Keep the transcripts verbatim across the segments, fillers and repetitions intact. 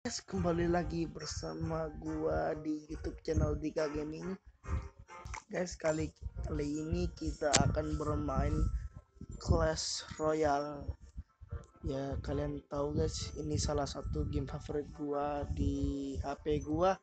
Guys, kembali lagi bersama gua di YouTube channel Dika Gaming. Guys, kali kali ini kita akan bermain Clash Royale. Ya, kalian tahu guys, ini salah satu game favorit gua di H P gua.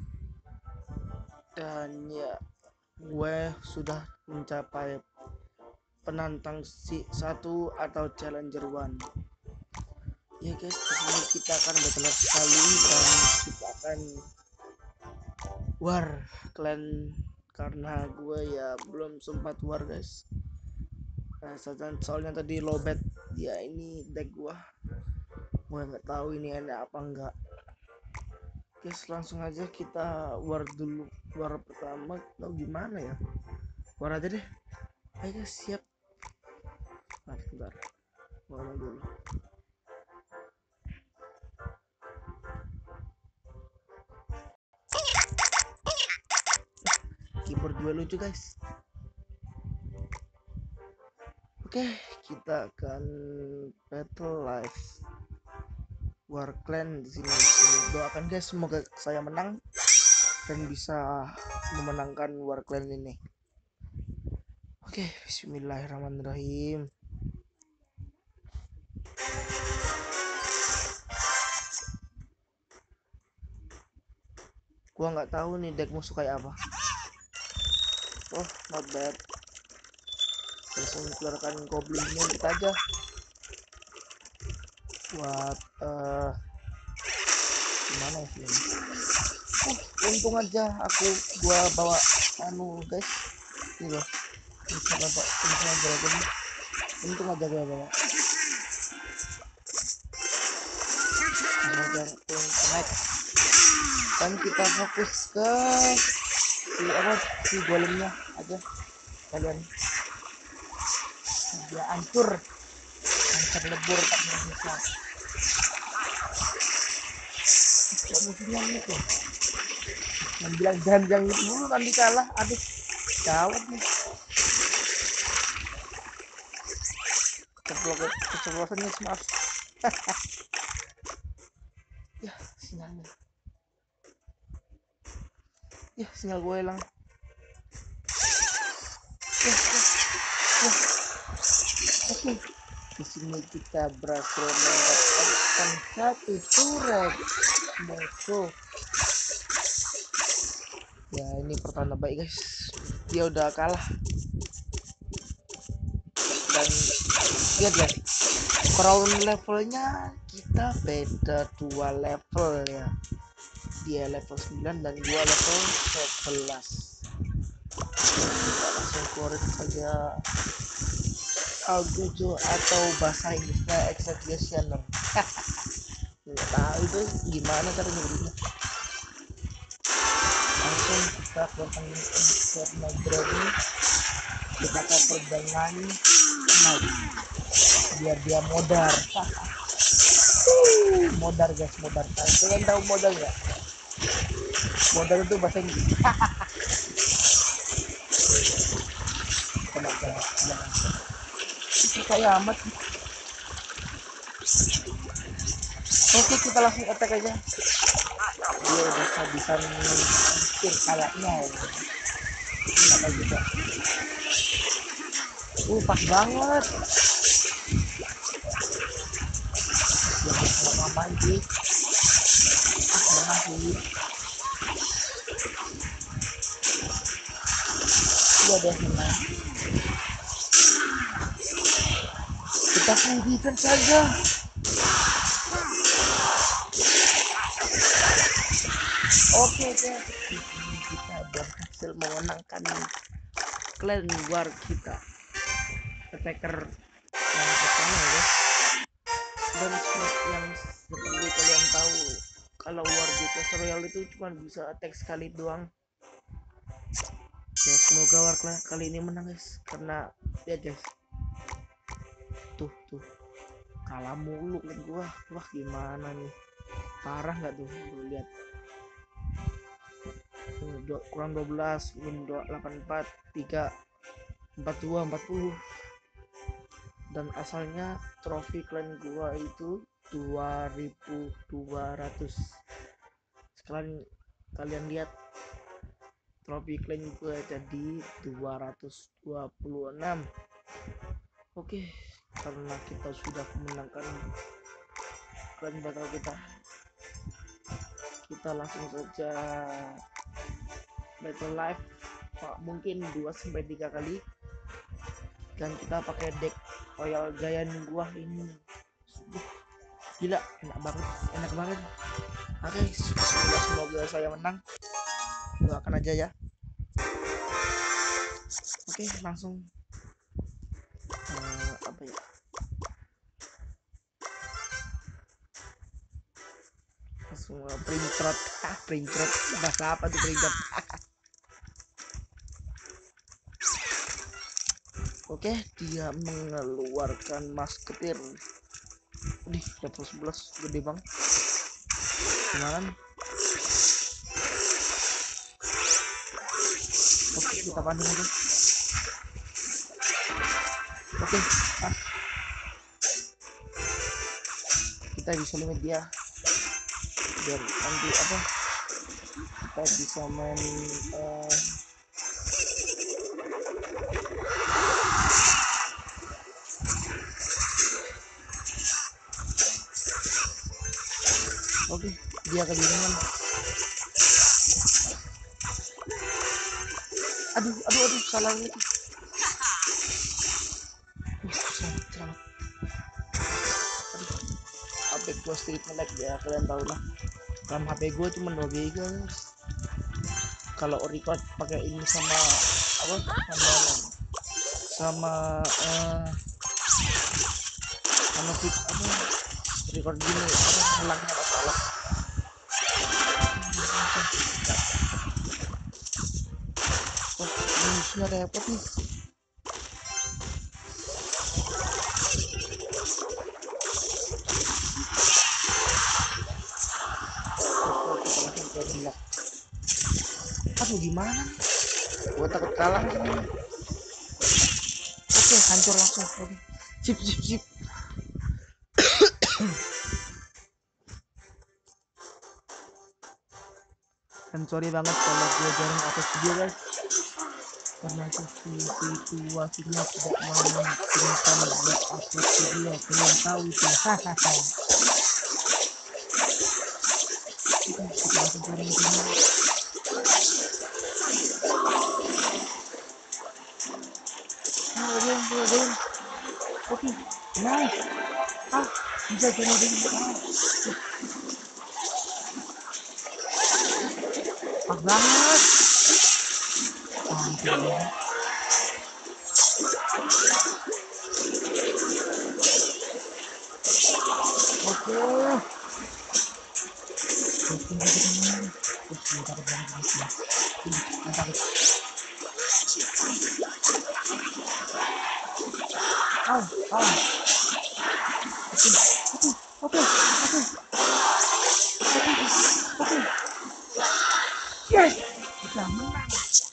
Dan ya, gue sudah mencapai penantang si satu atau challenger one. Ya guys, di sini kita akan battle sekali dan kita akan war clan karena gue ya belum sempat war guys. Nah, soalnya tadi lobet ya, ini deck gue gue nggak tahu ini enak apa enggak. Guys, langsung aja kita war dulu. War pertama tau gimana ya, war aja deh. Ayo guys, siap. Nah, bentar, war dulu. Keyboard gue lucu guys. Oke, kita akan battle live war clan di sini. Doakan guys, semoga saya menang dan bisa memenangkan war clan ini. Oke, bismillahirrahmanirrahim. Gua nggak tahu nih deck musuh kayak apa. Oh, not bad. Langsung keluarkan goblinnya kita aja buat uh, gimana ya ini. Oh, untung aja aku gua bawa anu guys, ini loh, bisa bawa bisa dragon. Untung aja gua bawa. Kemudian connect dan kita fokus ke si apa si golemnya aja kalian. Dia hancur hancur lebur tak bisa. Kok musuhnya itu yang bilang jangan-jangan itu dulu nanti kalah. Aduh, gawat nih. Keceplosannya smart. Ya, sinyalnya. Ya, sinyal gue hilang. Ya, ya, ya. Oke, di sini kita berhasil mendapatkan satu turret musuh. Ya, ini pertanda baik guys. Dia udah kalah. Dan lihat guys, crown levelnya kita beda dua level ya. Dia level sembilan dan gua level sebelas. Kita langsung keluarin saja Algojo atau bahasa Inggrisnya Executioner. Nggak tahu itu gimana cara nyebutnya. Langsung kita keluarkan Inferno Dragon, kita cover dengan Knight biar dia modar. Modar guys, modar. Kalian tahu modal nggak? Modal itu bahasa Inggris. Kenapa jangan percaya amat. Oke, kita langsung attack aja. Dia udah kehabisan mikir kayaknya ya. Apa juga. Uh, pas banget. Jangan lama-lama sih. Ah, jangan sih. Iya deh, memang. Kita full defense saja. Oke guys, di sini kita berhasil memenangkan clan war kita. Attacker yang pertama ya guys. Dan yang seperti kalian tahu, kalau war di Clash Royale itu cuma bisa attack sekali doang. Ya, semoga war kali ini menang guys, karena ya guys, tuh tuh kalah mulu kan gua. Wah, gimana nih, parah nggak tuh? Lu lihat, tuh, kurang dua belas, win delapan empat, tiga empat dua, empat puluh. Dan asalnya trofi klan gua itu dua ribu dua ratus. Sekarang kalian lihat trofi klaim gue jadi dua ratus dua puluh enam. Oke, karena kita sudah memenangkan klan battle kita, kita langsung saja battle live, mungkin dua sampai tiga kali, dan kita pakai deck Royal Giant gua ini. Duh, gila, enak banget, enak banget. Oke, semoga, semoga saya menang, doakan aja ya. Oke, langsung uh, apa ya, langsung uh, printrot ah printrot bahasa apa tuh printrot. Oke, dia mengeluarkan masketir. Di level sebelas, gede bang. Gimana nih? Oke, kita panen aja. Oke, ah. Kita bisa limit dia biar nanti apa, kita bisa main uh, oke, dia kebingungan. Aduh, aduh, aduh, salah lagi. Uh, selamat, selamat. Aduh, H P gue sedikit nge-lag ya, kalian tahu lah. RAM H P gue cuma dua giga guys. Kalau record pakai ini sama apa, sama sama uh, sama fit apa, record gini apa, hilangnya masalah. Oh, ini repot nih. Aduh, gimana nih? Gue takut kalah sini. Oke, hancur langsung. Oke, sip sip sip. Dan sorry banget kalau gue jarang upload video guys, karena situasinya tidak memungkinkan buat upload video, kalian tahu itu. Hahaha. Kita langsung cari di sini. Nah, dia, dia, dia. Oke, nice. Ah, bisa cari di sini. Pas banget. Hancur ya. Oke. Oh, oh. Oke, oke, oke. Oke. Yes, kita menang.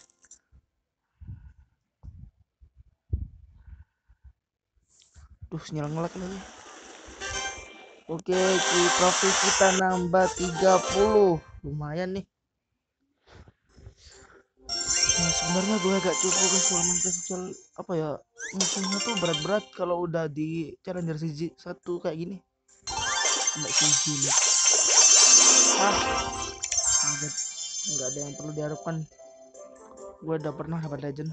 Duh, sinyal ngelak lagi. Oke, di profit kita nambah tiga puluh, lumayan nih. Nah, sebenarnya gue agak cukup ke selama kecil apa ya, musuhnya tuh berat-berat kalau udah di challenger siji satu kayak gini. Sampai siji nih. Ah, kaget. Nggak ada yang perlu diharapkan. Gue udah pernah dapat legend.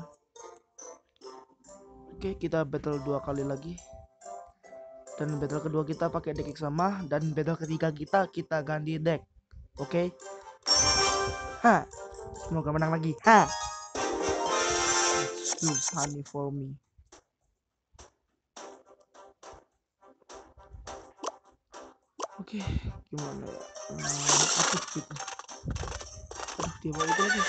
Oke, kita battle dua kali lagi. Dan battle kedua kita pakai deck yang sama, dan battle ketiga kita kita ganti deck. Oke. Ha. Semoga menang lagi. Ha. It's honey for me. Oke, gimana ya? Hmm, aktif gitu. Aduh, dia balik lagi.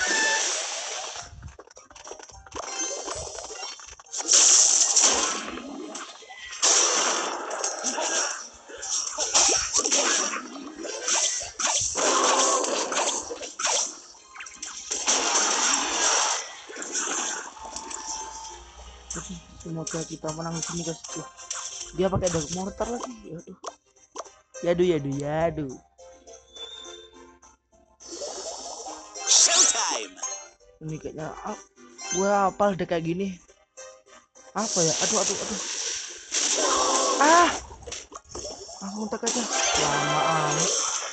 Semoga kita menang di sini guys. Tuh, dia pakai dark mortar lagi. Aduh. Yadu yadu yadu. Showtime. Ini kayaknya ah, gue hafal deh kayak gini. Apa ya? Aduh aduh aduh. Ah, langsung tak aja. Lama amat.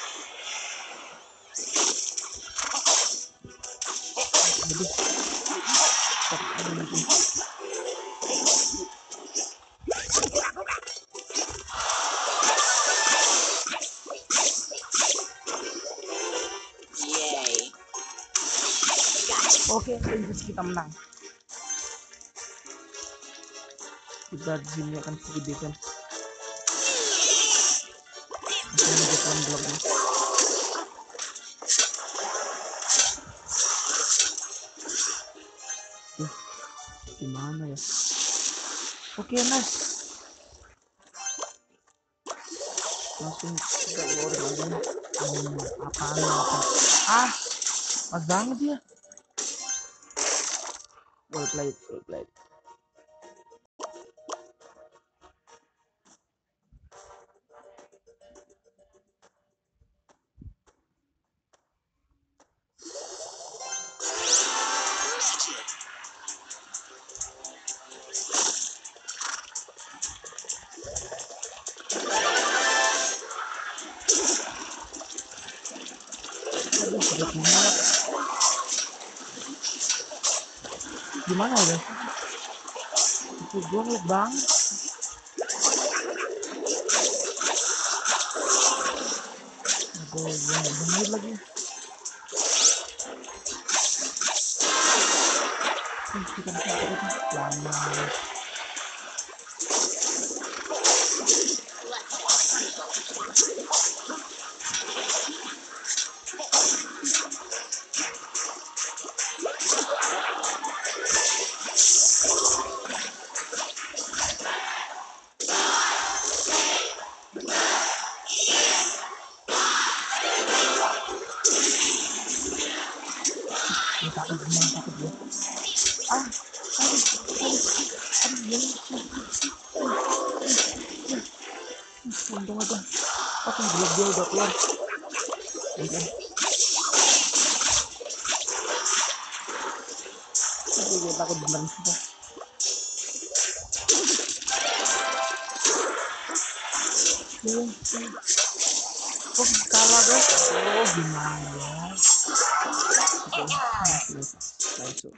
Aduh. Tak ada lagi. Yay. Oke, Inggris kita menang. Kita di sini akan sedikit defense. Langsung menjatuhkan bloknya. Uh, gimana ya? Oke, nice. Langsung kita keluar lagi. Hmm, apaan apa? Ah, pas banget dia. Well played, well played. Aduh, berat banget. Gimana ya? Itu gue ngelag banget. Aduh, gue nggak bener lagi. Ih, kita bisa itu lama. Ini takut gimana takut gue. Ah, aduh, aduh, aduh, ya. Untung aja. Apa blok dia udah keluar. Iya. Aduh, gue takut beneran sumpah. Oh, kok kalah guys? Oh, gimana ya? Oke, masih langsung.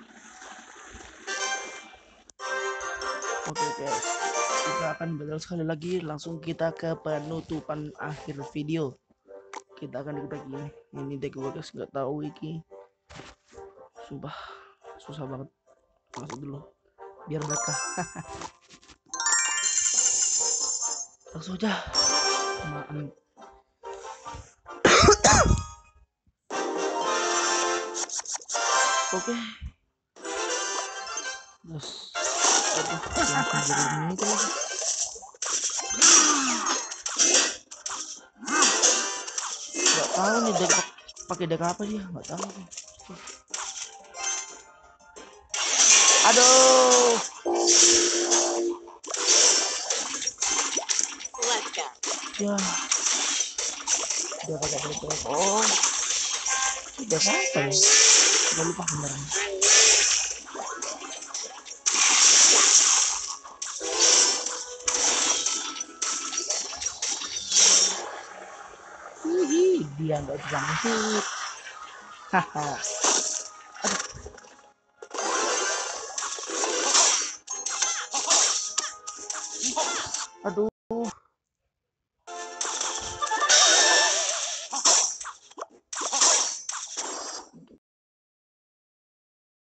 Oke guys, kita akan battle sekali lagi. Langsung kita ke penutupan akhir video. Kita akan kita gini. Ini deck gue guys, nggak tahu iki. Sumpah susah banget. Masuk dulu biar berkah. Langsung aja. Maaf. Oke. Terus aduh, langsung jadi ini itu lagi. Nggak tahu nih deck pakai deck apa dia, nggak tahu. Aduh. Ya. Dia pakai deck. Oh. Deck apa ya? Udah lupa beneran. Hihi, dia nggak bisa masuk. Haha. Aduh. Aduh.